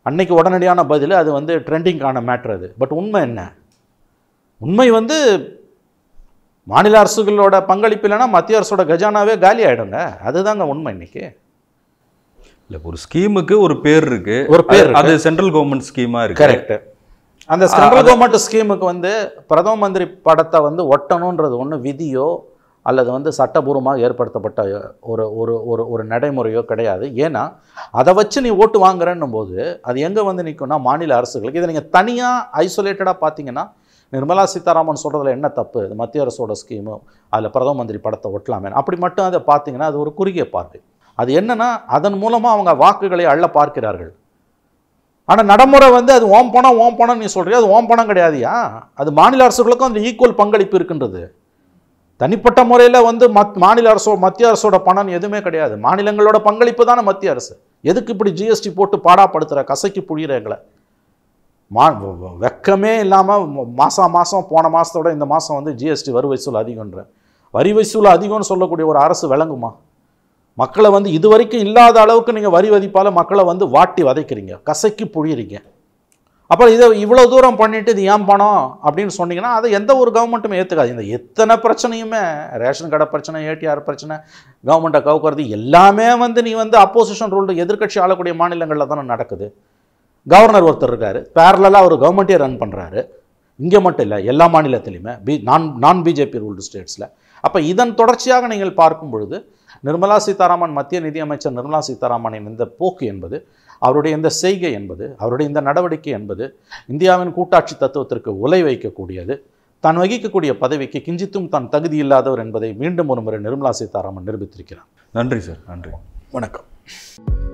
அன்னைக்கு உடனடியான பதில் அது வந்து ட்ரெண்டிங்கான மேட்ரு அது. பட் உண்மை என்ன? உண்மை வந்து மாநில அரசுகளோட பங்களிப்பு இல்லைன்னா மத்திய அரசோட கஜானாவே காலி ஆகிடுங்க. அதுதாங்க உண்மை. இன்னைக்கு இல்லை, ஒரு ஸ்கீமுக்கு ஒரு பேர் இருக்கு, ஒரு பேர், அது சென்ட்ரல் கவர்மெண்ட் ஸ்கீமா இருக்கு. கரெக்ட். அந்த சென்ட்ரல் கவர்மெண்ட் ஸ்கீமுக்கு வந்து பிரதம மந்திரி படத்தை வந்து ஒட்டணுன்றது ஒன்று விதியோ அல்லது வந்து சட்டபூர்வமாக ஏற்படுத்தப்பட்ட ஒரு ஒரு ஒரு ஒரு நடைமுறையோ கிடையாது. ஏன்னா அதை வச்சு நீ ஓட்டு வாங்குறன்னும் போது அது எங்கே வந்து நிற்கும்னா மாநில அரசுகளுக்கு. இதை நீங்கள் தனியாக ஐசோலேட்டடாக பார்த்தீங்கன்னா நிர்மலா சீதாராமன் சொல்கிறதுல என்ன தப்பு? இது மத்திய அரசோட ஸ்கீமு, அதில் பிரதம மந்திரி படத்தை ஒட்டலாமே அப்படி மட்டும் அதை பார்த்தீங்கன்னா அது ஒரு குறுகிய பார்வை. அது என்னன்னா அதன் மூலமாக அவங்க வாக்குகளை அள்ள பார்க்கிறார்கள். ஆனால் நடைமுறை வந்து அது ஓம் பணம் ஓம் பணம் நீ சொல்கிறியா, அது ஓம் பணம் கிடையாதுயா. அது மாநில அரசுகளுக்கும் அந்த ஈக்குவல் பங்களிப்பு இருக்கின்றது. தனிப்பட்ட முறையில் வந்து மத் மாநில அரசோ மத்திய அரசோட பணம் எதுவுமே கிடையாது. மாநிலங்களோட பங்களிப்பு தானே மத்திய அரசு. எதுக்கு இப்படி ஜிஎஸ்டி போட்டு பாடாப்படுத்துகிற, கசைக்கு புழியிறங்களை? மா வெக்கமே இல்லாமல் மாதம் மாதம் போன மாதத்தோட இந்த மாதம் வந்து ஜிஎஸ்டி வரி வசூல் அதிகன்ற வரி வசூல் அதிகம்னு சொல்லக்கூடிய ஒரு அரசு விளங்குமா? மக்களை வந்து இது வரைக்கும் இல்லாத அளவுக்கு நீங்கள் வரி வதிப்பால் மக்களை வந்து வாட்டி வதைக்கிறீங்க, கசைக்கு புழியிறீங்க. அப்புறம் இதை இவ்வளோ தூரம் பண்ணிவிட்டு இது ஏன் பணம் அப்படின்னு சொன்னீங்கன்னா அதை எந்த ஒரு கவர்மெண்ட்டுமே ஏற்றுக்காது. இந்த எத்தனை பிரச்சனையுமே, ரேஷன் கடை பிரச்சனை, ஏடிஆர் பிரச்சனை, கவர்மெண்ட்டை கவுக்கிறது எல்லாமே வந்து நீ வந்து அப்போசிஷன் ரூல் எதிர்கட்சி ஆளக்கூடிய மாநிலங்களில் தானே நடக்குது. கவர்னர் ஒருத்தர் இருக்கார், பேரலாக ஒரு கவர்மெண்ட்டே ரன் பண்ணுறாரு. இங்கே மட்டும் இல்லை, எல்லா மாநிலத்திலையுமே பி நான் நான் பிஜேபி ரூல்டு ஸ்டேட்ஸில். அப்போ இதன் தொடர்ச்சியாக நீங்கள் பார்க்கும் பொழுது நிர்மலா சீதாராமன், மத்திய நிதியமைச்சர் நிர்மலா சீதாராமனின் இந்த போக்கு என்பது, அவருடைய இந்த செய்கை என்பது, அவருடைய இந்த நடவடிக்கை என்பது இந்தியாவின் கூட்டாட்சி தத்துவத்திற்கு உலை வைக்கக்கூடியது. தான் வகிக்கக்கூடிய பதவிக்கு கிஞ்சித்தும் தான் தகுதி இல்லாதவர் என்பதை மீண்டும் ஒரு முறை நிர்மலா சீதாராமன் நிரூபித்திருக்கிறார். நன்றி சார். நன்றி. வணக்கம்.